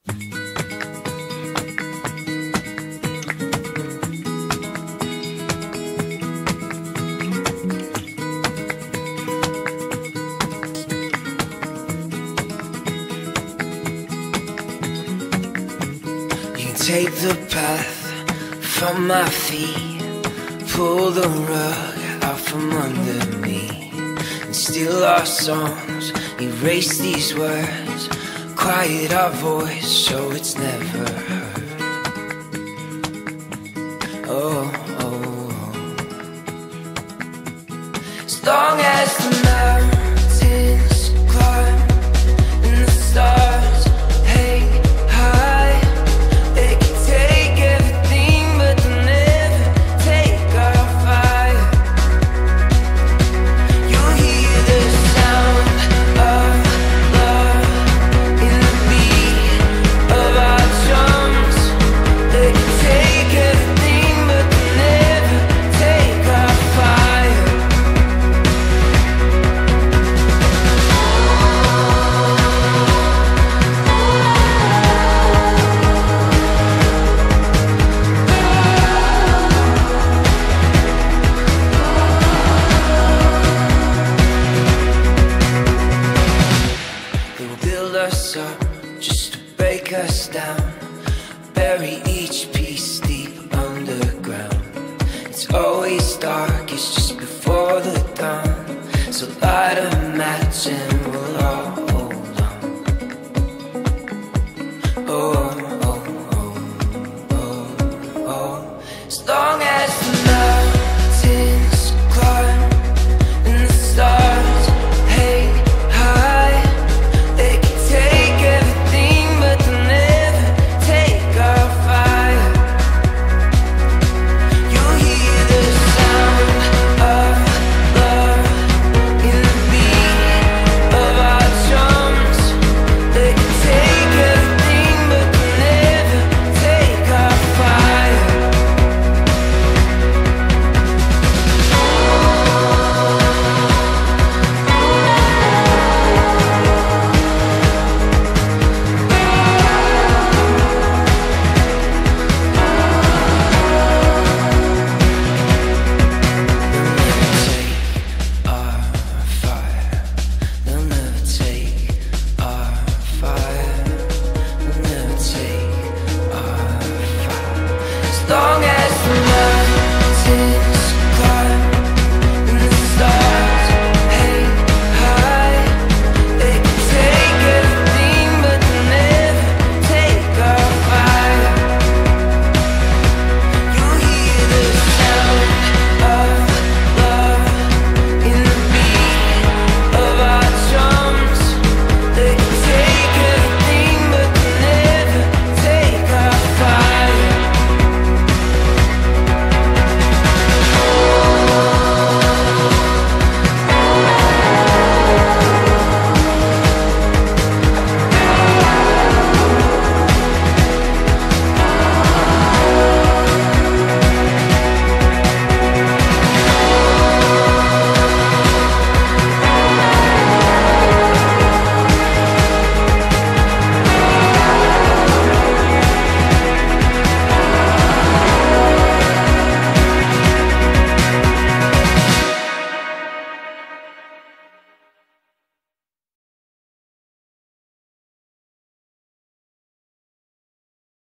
Take the path from my feet, pull the rug out from under me, and steal our songs, erase these words, quiet our voice so it's never heard. Oh, oh, oh. As long as the mountains climb and the stars hang high, they can take everything, but they'll never take our fire. You'll hear the sound of love in the beat of our drums. They can take everything, but they'll never take our fire. They will build us up just to break us down, bury each piece deep underground. It's always darkest just before the dawn, so light a match and